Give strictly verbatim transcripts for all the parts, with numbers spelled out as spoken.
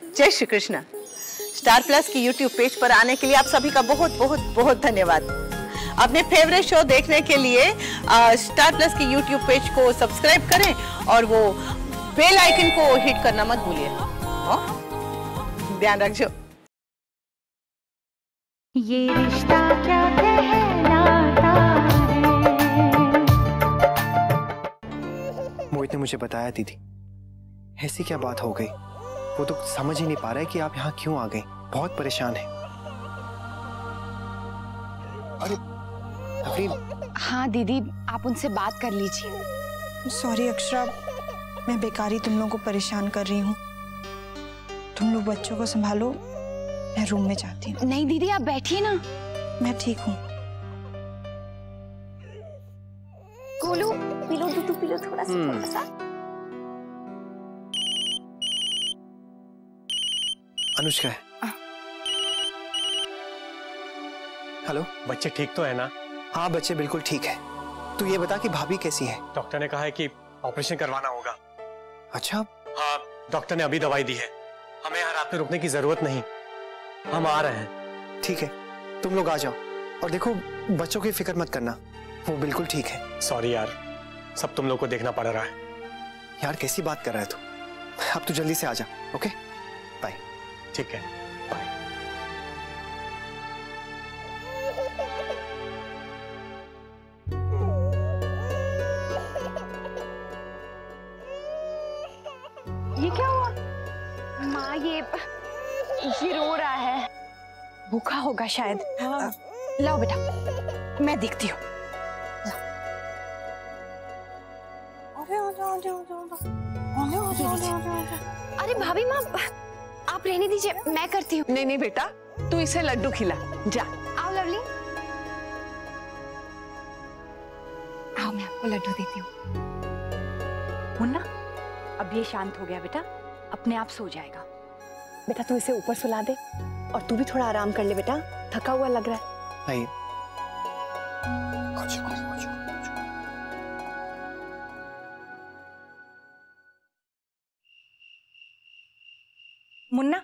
जय Shri Krishna. Star Plus की YouTube page पर आने के लिए आप सभी का बहुत बहुत बहुत धन्यवाद। अपने फेवरेट शो देखने के लिए आ, स्टार प्लस की यूट्यूब पेज को सब्सक्राइब करें और वो बेल आइकन को हिट करना मत भूलिए। ध्यान रखिए। ये रिश्ता क्या कहलाता है। मोहित ने मुझे बताया दीदी, ऐसी क्या बात हो गई, वो तो समझ ही नहीं पा रहा है कि आप यहाँ क्यों आ गई। बहुत परेशान है। अरे अफरीन। हाँ दीदी, आप उनसे बात कर लीजिए। सॉरी अक्षरा, मैं बेकारी तुम लोगों को परेशान कर रही हूँ। तुम लोग बच्चों को संभालो, मैं रूम में जाती हूँ। नहीं दीदी, आप बैठिए ना। मैं ठीक हूँ। गोलू, पी लो दूध, पी लो थोड़ा सा थोड़ा सा। अनुष्का है। हेलो। बच्चे ठीक तो है ना? हाँ बच्चे बिल्कुल ठीक है। तू ये बता कि भाभी कैसी है? डॉक्टर ने कहा है कि ऑपरेशन करवाना होगा। अच्छा। हाँ, डॉक्टर ने अभी दवाई दी है। हमें यहाँ रात में रुकने की जरूरत नहीं, हम आ रहे हैं। ठीक है, तुम लोग आ जाओ। और देखो, बच्चों की फिक्र मत करना, वो बिल्कुल ठीक है। सॉरी यार, सब तुम लोग को देखना पड़ रहा है। यार कैसी बात कर रहा है तू? अब तू जल्दी से आ जा। Okay bye. ठीक है, बाय। ये क्या हुआ? माँ, ये ये रो रहा है, भूखा होगा शायद। हाँ। लाओ बेटा, मैं देखती हूँ। अरे भाभी माँ, आप रहने दीजिए, मैं करती हूँ। नहीं नहीं बेटा, तू इसे लड्डू खिला, जा। आओ लवली, आओ मैं आपको लड्डू देती हूँ। मुन्ना, अब ये शांत हो गया बेटा, अपने आप सो जाएगा। बेटा तू इसे ऊपर सुला दे और तू भी थोड़ा आराम कर ले बेटा, थका हुआ लग रहा है। नहीं। कुछ, कुछ, कुछ, कुछ। मुन्ना,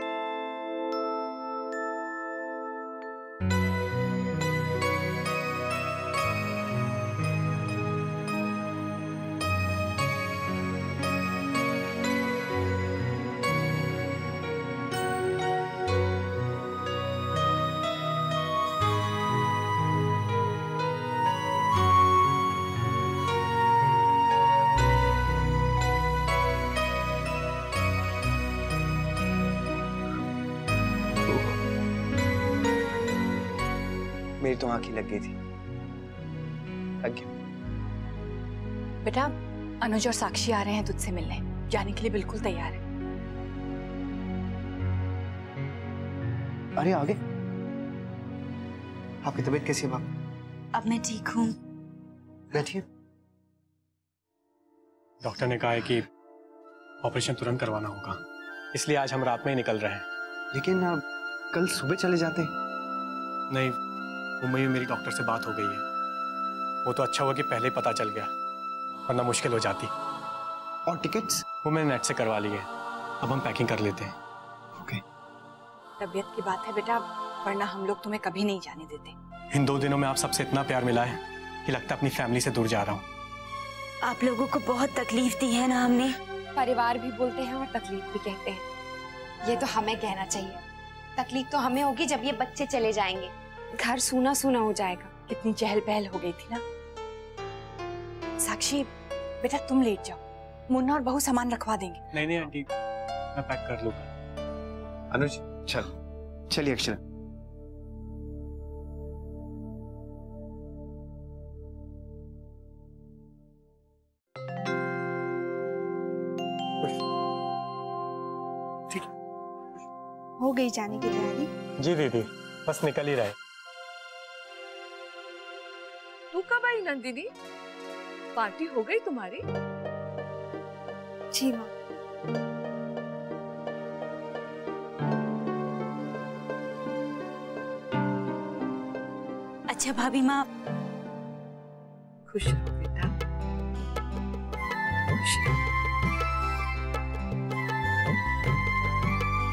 मेरी तो आंखें लग गई थी। लग गया। बेटा अनुज और साक्षी आ रहे हैं तुझसे मिलने, जाने के लिए बिल्कुल तैयार है। अरे आगे, आपकी तबीयत कैसी है बाप? अब मैं ठीक हूँ। बैठिए। डॉक्टर ने कहा है कि ऑपरेशन तुरंत करवाना होगा, इसलिए आज हम रात में ही निकल रहे हैं। लेकिन आप कल सुबह चले जाते। नहीं, मुंबई में मेरी डॉक्टर से बात हो गई है। वो तो अच्छा हुआ कि पहले ही पता चल गया, वरना मुश्किल हो जाती। और टिकट्स? वो मैंने नेट से करवा ली है। अब हम पैकिंग कर लेते हैं। ओके। तबीयत की बात है बेटा, वरना हम लोग तुम्हें कभी नहीं जाने देते। इन दो दिनों में आप सबसे इतना प्यार मिला है कि लगता है अपनी फैमिली से दूर जा रहा हूँ। आप लोगों को बहुत तकलीफ दी है ना हमने। परिवार भी बोलते हैं और तकलीफ भी कहते हैं। ये तो हमें कहना चाहिए। तकलीफ तो हमें होगी जब ये बच्चे चले जाएंगे, घर सूना सूना हो जाएगा। कितनी चहल पहल हो गई थी ना। साक्षी बेटा तुम लेट जाओ, मुन्ना और बहू सामान रखवा देंगे। नहीं नहीं आंटी, मैं पैक कर लूंगा। अनुज चल, चलिए अक्षरा। हो गई जाने की तैयारी? जी दीदी, बस निकल ही रहे। तू कब आई नंदिनी? पार्टी हो गई तुम्हारी? जी माँ। अच्छा भाभी माँ। खुश रहो बेटा, खुश रहो।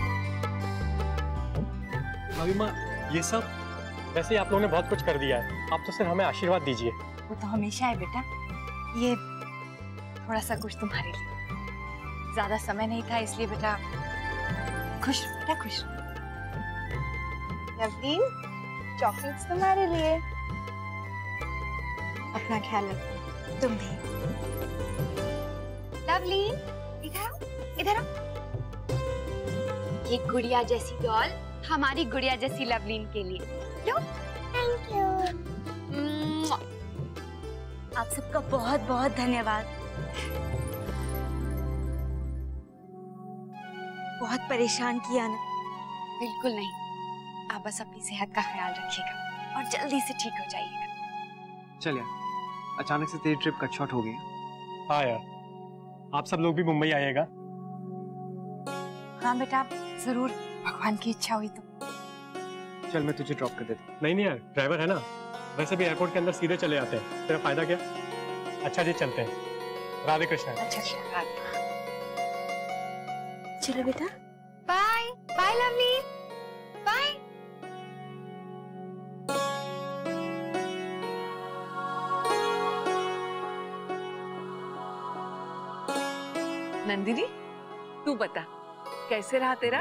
भाभी माँ ये सब वैसे ही आप लोगों ने बहुत कुछ कर दिया है, आप तो सिर्फ हमें आशीर्वाद दीजिए। वो तो हमेशा है बेटा, ये थोड़ा सा कुछ तुम्हारे लिए। ज्यादा समय नहीं था इसलिए बेटा खुश रहो बेटा, खुश रहो। लवलीन, चॉकलेट्स तुम्हारे लिए। अपना ख्याल रखो। तुम भी। लवलीन, इधर आओ, इधर आओ। ये गुड़िया जैसी डॉल हमारी गुड़िया जैसी लवलीन के लिए। लो। Thank you. आप सबका बहुत बहुत धन्यवाद। बहुत परेशान किया ना? बिल्कुल नहीं, आप बस अपनी सेहत का ख्याल रखिएगा और जल्दी से ठीक हो जाइएगा। चल यार, अचानक से तेरी ट्रिप कट शॉर्ट हो गई। हाँ यार, आप सब लोग भी मुंबई आइएगा। हाँ बेटा, जरूर, भगवान की इच्छा हुई तो। चल मैं तुझे ड्रॉप कर देता हूँ। नहीं नहीं यार, ड्राइवर है ना, वैसे भी एयरपोर्ट के अंदर सीधे चले जाते हैं, तेरा फायदा क्या। अच्छा जी, चलते हैं। राधे कृष्ण। अच्छा अच्छा, चलो बेटा। Bye bye lovely, bye. Nandini, तू बता कैसे रहा तेरा?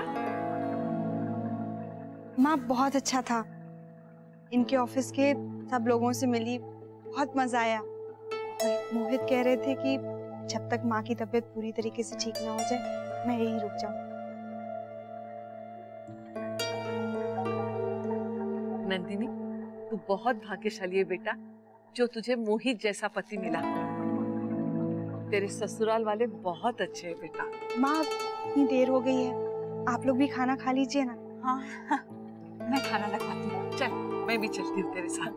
माँ बहुत अच्छा था। इनके ऑफिस के सब लोगों से मिली, बहुत मजा आया। मोहित कह रहे थे कि जब तक माँ की तबीयत पूरी तरीके से ठीक ना हो जाए मैं यही रुक जाऊं। नंदिनी, तू बहुत भाग्यशाली है बेटा, जो तुझे मोहित जैसा पति मिला। तेरे ससुराल वाले बहुत अच्छे हैं बेटा। माँ इतनी देर हो गई है, आप लोग भी खाना खा लीजिए ना। हाँ, हाँ मैं खाना लगवाती हूँ। चल मैं भी चलती हूँ तेरे साथ।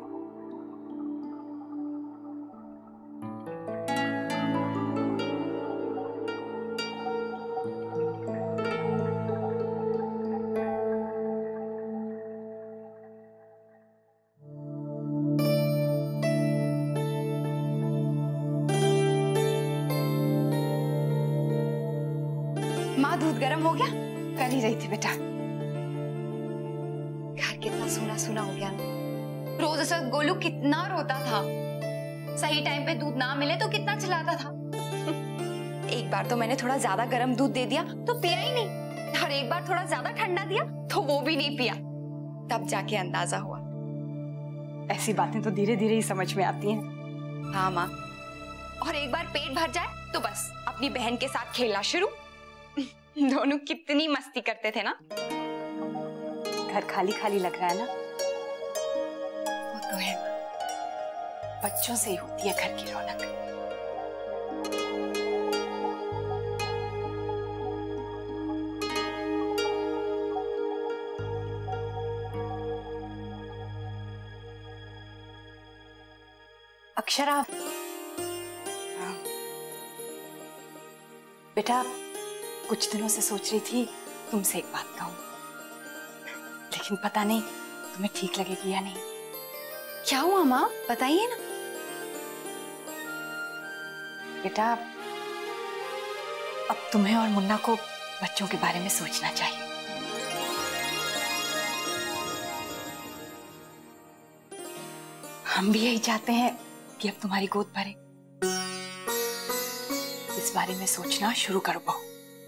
माँ दूध गर्म हो गया? कर ही रही थी बेटा। घर कितना सूना सूना हो गया ना। रोज ऐसा गोलू कितना रोता था, सही टाइम पे दूध ना मिले तो कितना चिल्लाता था। एक बार तो मैंने थोड़ा ज्यादा गर्म दूध दे दिया तो पिया ही नहीं, और एक बार थोड़ा ज्यादा ठंडा दिया तो वो भी नहीं पिया। तब जाके अंदाजा हुआ। ऐसी बातें तो धीरे धीरे ही समझ में आती हैं। हाँ माँ, और एक बार पेट भर जाए तो बस अपनी बहन के साथ खेलना शुरू। दोनों कितनी मस्ती करते थे ना। घर खाली खाली लग रहा है ना? वो तो है, बच्चों से ही होती है घर की रौनक। अक्षरा, बेटा कुछ दिनों से सोच रही थी तुमसे एक बात कहूं, लेकिन पता नहीं तुम्हें ठीक लगेगी या नहीं। क्या हुआ माँ, बताइए ना। बेटा अब तुम्हें और मुन्ना को बच्चों के बारे में सोचना चाहिए। हम भी यही चाहते हैं कि अब तुम्हारी गोद भरे। इस बारे में सोचना शुरू करो बहू।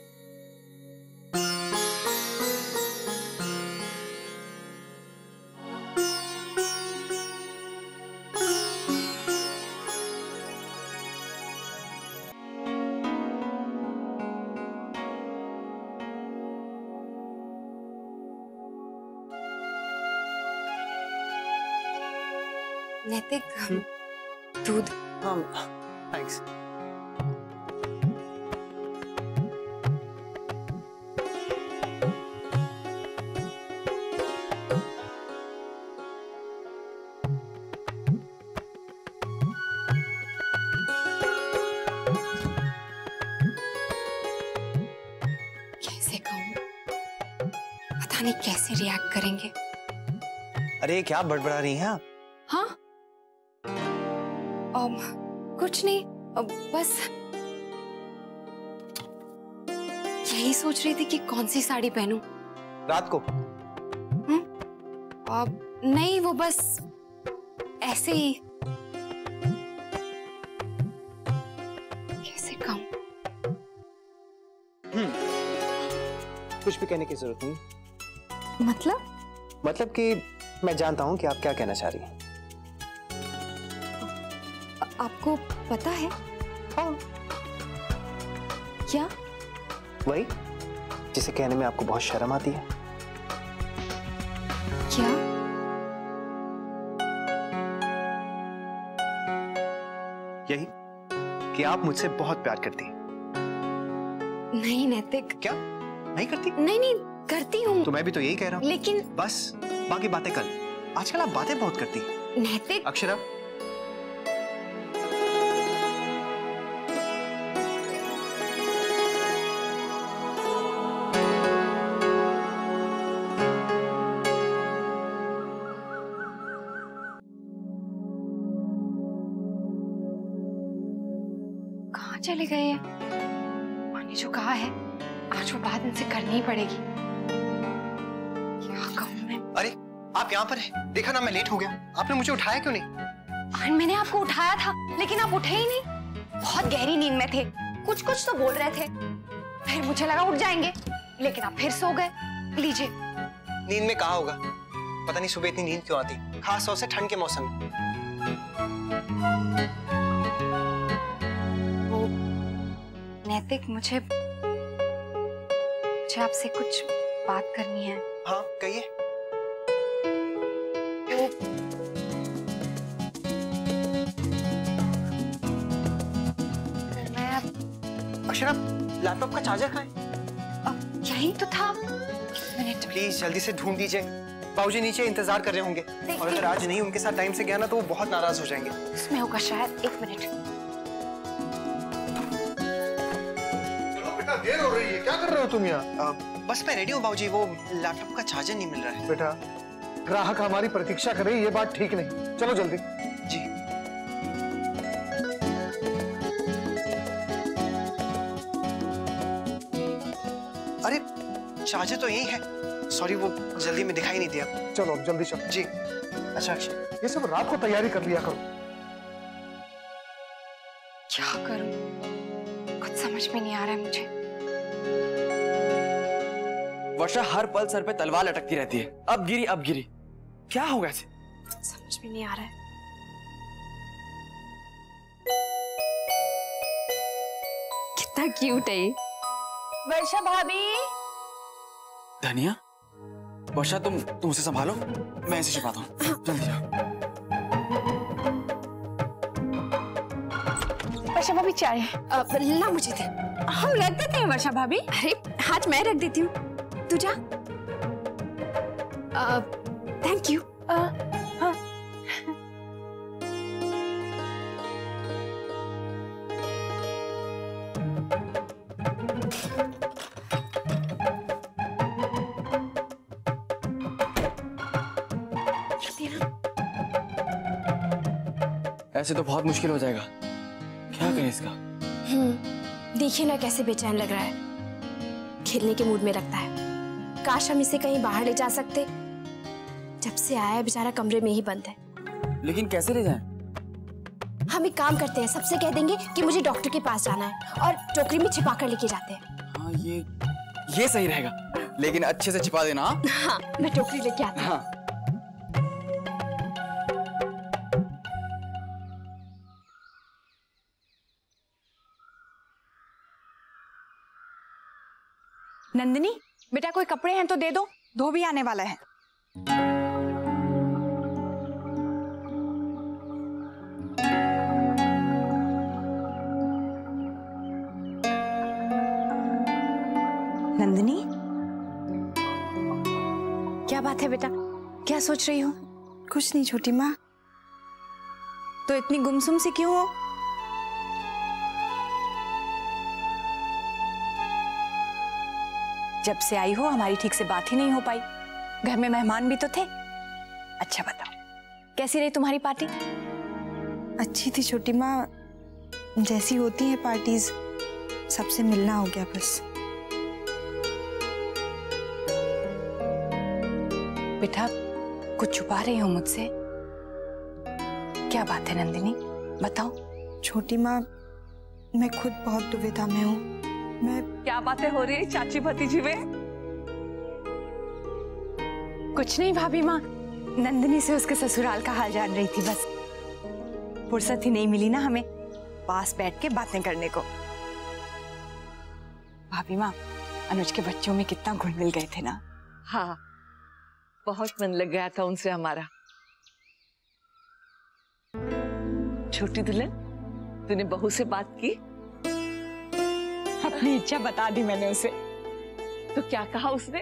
नैतिक, दूध। हाँ थैंक्स। कैसे कहूँ, पता नहीं कैसे रिएक्ट करेंगे। अरे क्या बड़बड़ा रही हैं आप? हाँ um, कुछ नहीं, uh, बस यही सोच रही थी कि कौन सी साड़ी पहनूं। रात को? हम्म? अब नहीं, वो बस ऐसे ही। कैसे कहूं? हम्म कुछ भी कहने की जरूरत नहीं। मतलब मतलब कि मैं जानता हूं कि आप क्या कहना चाह रही हैं। आपको पता है? हाँ। क्या? वही जिसे कहने में आपको बहुत शर्म आती है। क्या? यही कि आप मुझसे बहुत प्यार करती हैं। नहीं नैतिक। क्या नहीं करती? नहीं नहीं करती हूँ। तो मैं भी तो यही कह रहा हूँ। लेकिन बस बाकी बातें कल। आजकल आप बातें बहुत करती हैं। नैतिक। अक्षरा, कहाँ चले गए हैं? मैंने जो कहा है आज वो बात इनसे करनी ही पड़ेगी। क्या कहूँ मैं? अरे आप यहाँ पर हैं। देखा ना मैं लेट हो गया। आपने मुझे उठाया क्यों नहीं? आज मैंने आपको उठाया था लेकिन आप उठे ही नहीं। बहुत गहरी नींद में थे, कुछ कुछ तो बोल रहे थे। फिर मुझे लगा उठ जाएंगे लेकिन आप फिर सो गए। लीजिए। नींद में कहा होगा। पता नहीं सुबह इतनी नींद क्यों आती, खास तौर से ठंड के मौसम में। नैतिक, मुझे मुझे आपसे कुछ बात करनी है। हाँ कहिए। मैं अब अक्षरा, लैपटॉप का चार्जर कहाँ है? अब यही तो था। मिनट। प्लीज जल्दी से ढूंढ दीजिए। बाबूजी नीचे इंतजार कर रहे होंगे और अगर आज नहीं उनके साथ टाइम से गया ना तो वो बहुत नाराज हो जाएंगे। इसमें होगा शायद। एक मिनट। देर हो रही है, क्या कर रहे हो तुम यहाँ? बस मैं रेडी हूँ बाबूजी, वो लैपटॉप का चार्जर नहीं मिल रहा है। बेटा, ग्राहक हमारी प्रतीक्षा करे ये बात ठीक नहीं। चलो जल्दी। जी। अरे चार्जर तो यही है। सॉरी वो जल्दी में दिखाई नहीं दिया। चलो अब जल्दी चलो। जी। अच्छा अक्षय, ये सब रात को तैयारी कर लिया करो। क्या करूं? कुछ समझ में नहीं आ रहा है मुझे। वर्षा हर पल सर पे तलवार लटकती रहती है। अब गिरी अब गिरी, क्या होगा इसे? समझ में नहीं आ रहा है। कितना क्यूट है ये। वर्षा भाभी। धनिया, वर्षा तुम तुम उसे संभालो, मैं इसे छिपाता हूँ। जल्दी जाओ। वर्षा भाभी चाय। ला मुझे दे। हम रख देते हैं वर्षा भाभी। अरे हाथ मैं रख देती हूँ, तू जा। Thank you. हाँ। ऐसे तो बहुत मुश्किल हो जाएगा। क्या करें इसका? हम्म, देखिए ना कैसे बेचैन लग रहा है। खेलने के मूड में रखता है। काश हम इसे कहीं बाहर ले जा सकते। जब से आया है बेचारा कमरे में ही बंद है। लेकिन कैसे ले जाएं? हम एक काम करते हैं, सबसे कह देंगे कि मुझे डॉक्टर के पास जाना है और टोकरी में छिपा कर लेके जाते हैं। हाँ ये ये सही रहेगा, लेकिन अच्छे से छिपा देना। हाँ मैं टोकरी लेके आती हूँ। हाँ। नंदिनी बेटा कोई कपड़े हैं तो दे दो, धोबी आने वाला है। नंदिनी क्या बात है बेटा? क्या सोच रही हो? कुछ नहीं छोटी माँ। तो इतनी गुमसुम सी क्यों हो? जब से आई हो हमारी ठीक से बात ही नहीं हो पाई। घर में मेहमान भी तो थे। अच्छा बताओ कैसी रही तुम्हारी पार्टी? अच्छी थी छोटी माँ, जैसी होती है पार्टीज, सबसे मिलना हो गया बस। बेटा कुछ छुपा रही हो मुझसे? क्या बात है नंदिनी, बताओ। छोटी माँ, मैं खुद बहुत दुविधा में हूँ। मैं क्या बातें हो रही है चाची भतीजी में? कुछ नहीं भाभी माँ, नंदिनी से उसके ससुराल का हाल जान रही थी बस। फुर्सत ही नहीं मिली ना हमें पास बैठ के बातें करने को। भाभी माँ, अनुज के बच्चों में कितना घुल मिल गए थे ना। हाँ, बहुत मन लग गया था उनसे हमारा। छोटी दुल्हन, तूने बहू से बात की? अपनी इच्छा बता दी मैंने उसे। तो क्या कहा उसने?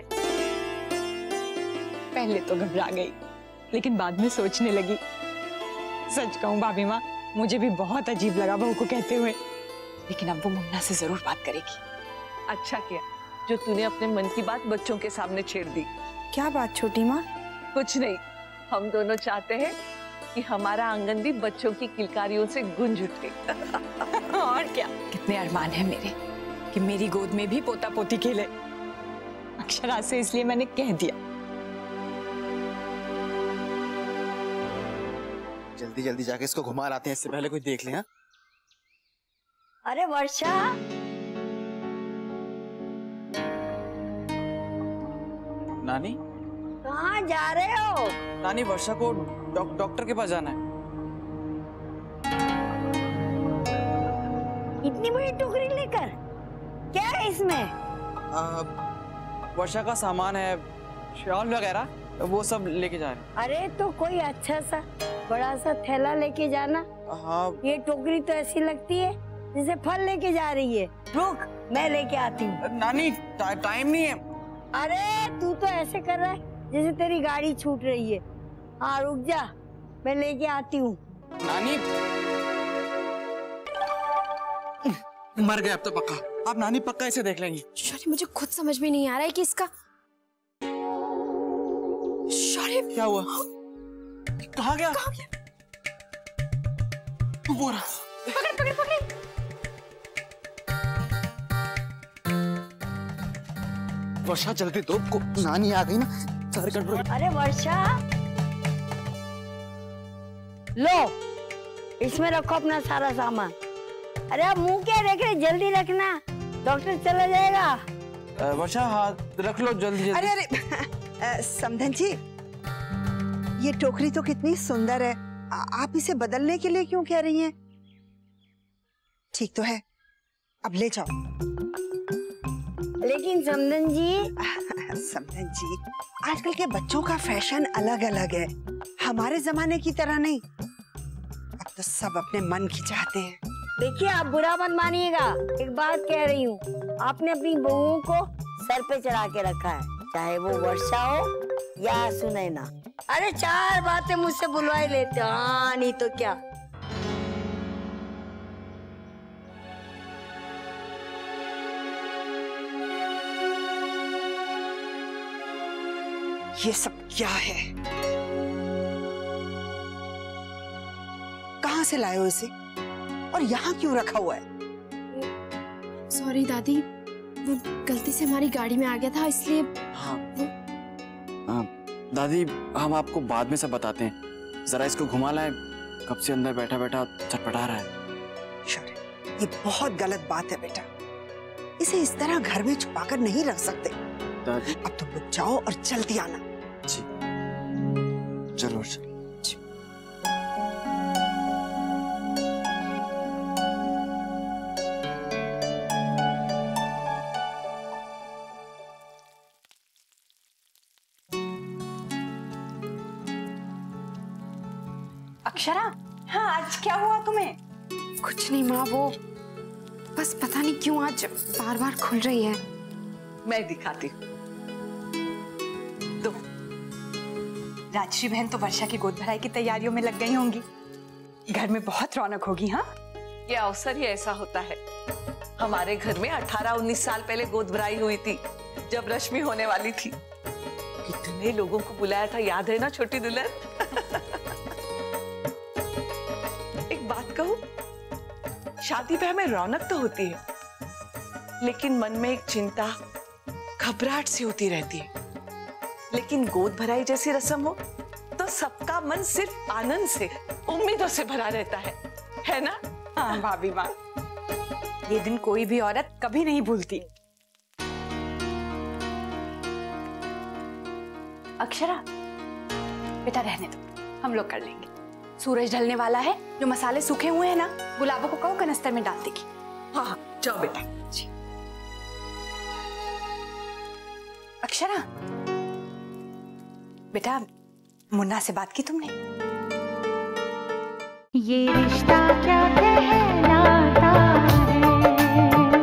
पहले तो घबरा गई, लेकिन बाद में सोचने लगी। सच कहूं भाभी माँ, मुझे भी बहुत अजीब लगा बहू को कहते हुए, लेकिन अब वो मुन्ना से जरूर बात करेगी। अच्छा किया जो तूने अपने मन की बात बच्चों के सामने छेड़ दी। क्या बात छोटी माँ? कुछ नहीं, हम दोनों चाहते हैं कि हमारा आंगन भी बच्चों की किलकारियों से गूंज उठे। और क्या, कितने अरमान है मेरे कि मेरी गोद में भी पोता पोती खेले। अक्षरा से इसलिए मैंने कह दिया। जल्दी जल्दी जाके इसको घुमा लाते हैं, इससे पहले कोई देख ले। हाँ? अरे वर्षा, नानी कहाँ जा रहे हो? नानी, वर्षा को डॉक, डॉक्टर के पास जाना है। इतनी बड़ी टोकरी लेकर? क्या है इसमें? आ, वर्षा का सामान है, शॉल वगैरह, वो सब लेके जा रहे हैं। अरे तो कोई अच्छा सा बड़ा सा थैला लेके जाना। हाँ। ये टोकरी तो ऐसी लगती है जैसे फल लेके जा रही है। रुक, मैं लेके आती हूँ। नानी, टा, टाइम नहीं है। अरे तू तो ऐसे कर रहा है जैसे तेरी गाड़ी छूट रही है। हाँ रुक जा, मैं लेके आती हूँ। नानी, मर गए अब तो पक्का। आप नानी पक्का इसे देख लेंगी। शौर्य, मुझे खुद समझ में नहीं आ रहा है कि इसका शौर्य क्या हुआ? कहाँ गया? कहाँ गया? वो रहा। पकड़ पकड़ पकड़। वर्षा जल्दी दो, को नानी आ गई ना, सारे गड़बड़। अरे वर्षा, लो इसमें रखो अपना सारा सामान। अरे आप मुंह क्या देख रहे, जल्दी रखना, डॉक्टर चला जाएगा। वर्षा, हाथ रख लो जल्दी जल्दी। अरे अरे समधन जी, ये टोकरी तो कितनी सुंदर है, आ, आप इसे बदलने के लिए क्यों कह रही हैं? ठीक तो है, अब ले जाओ। लेकिन समधन जी समधन जी, आजकल के बच्चों का फैशन अलग अलग है, हमारे जमाने की तरह नहीं। अब तो सब अपने मन की चाहते हैं। देखिए, आप बुरा मत मानिएगा, एक बात कह रही हूँ, आपने अपनी बहुओं को सर पे चढ़ा के रखा है, चाहे वो वर्षा हो या सुनैना। अरे चार बातें मुझसे बुलवाई लेते हो। हाँ नहीं तो क्या। ये सब क्या है? कहाँ से लाए हो इसे और यहाँ क्यों रखा हुआ है? सॉरी दादी, वो गलती से हमारी गाड़ी में आ गया था इसलिए। हाँ। आ, दादी, हम आपको बाद में सब बताते हैं, जरा इसको घुमा लाए, कब से अंदर बैठा बैठा छटपटा रहा है। शौर्य, ये बहुत गलत बात है बेटा, इसे इस तरह घर में छुपाकर नहीं रख सकते। दादी, अब तुम लोग जाओ और जल्दी आना। जी जरूर। अक्षरा, हाँ आज क्या हुआ तुम्हें? कुछ नहीं माँ, वो बस पता नहीं क्यों आज बार बार खुल रही है। मैं दिखाती हूँ। दो। राजश्री बहन तो वर्षा की गोद भराई की तैयारियों में लग गई होंगी, घर में बहुत रौनक होगी। हाँ, ये अवसर ही ऐसा होता है। हमारे घर में अठारह उन्नीस साल पहले गोद भराई हुई थी, जब रश्मि होने वाली थी। कितने लोगों को बुलाया था, याद है ना छोटी दुल्हन? एक बात कहूं, शादी ब्याह में रौनक तो होती है, लेकिन मन में एक चिंता, घबराहट सी होती रहती है। लेकिन गोद भराई जैसी रस्म हो तो सबका मन सिर्फ आनंद से, उम्मीदों से भरा रहता है, है ना? हाँ भाभी माँ, ये दिन कोई भी औरत कभी नहीं भूलती। अक्षरा, बेटा रहने दो, हम लोग कर लेंगे। सूरज ढलने वाला है, जो मसाले सूखे हुए हैं ना, गुलाबों को कहो कनस्तर में डाल देगी। हाँ हाँ, जाओ बेटा। जी। अक्षरा, बेटा मुन्ना से बात की तुमने? ये रिश्ता क्या कहलाता है।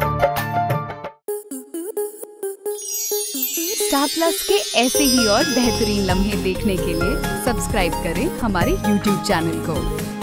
स्टार प्लस के ऐसे ही और बेहतरीन लम्हे देखने के लिए सब्सक्राइब करें हमारे यूट्यूब चैनल को।